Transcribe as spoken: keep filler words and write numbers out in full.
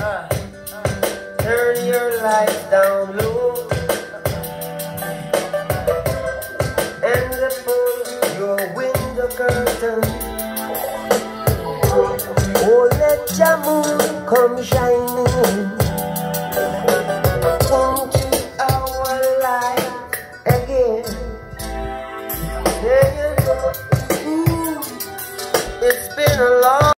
Turn your lights down low and pull your window curtain. Oh, let your moon come shining into our life again. There you go. Ooh, it's been a long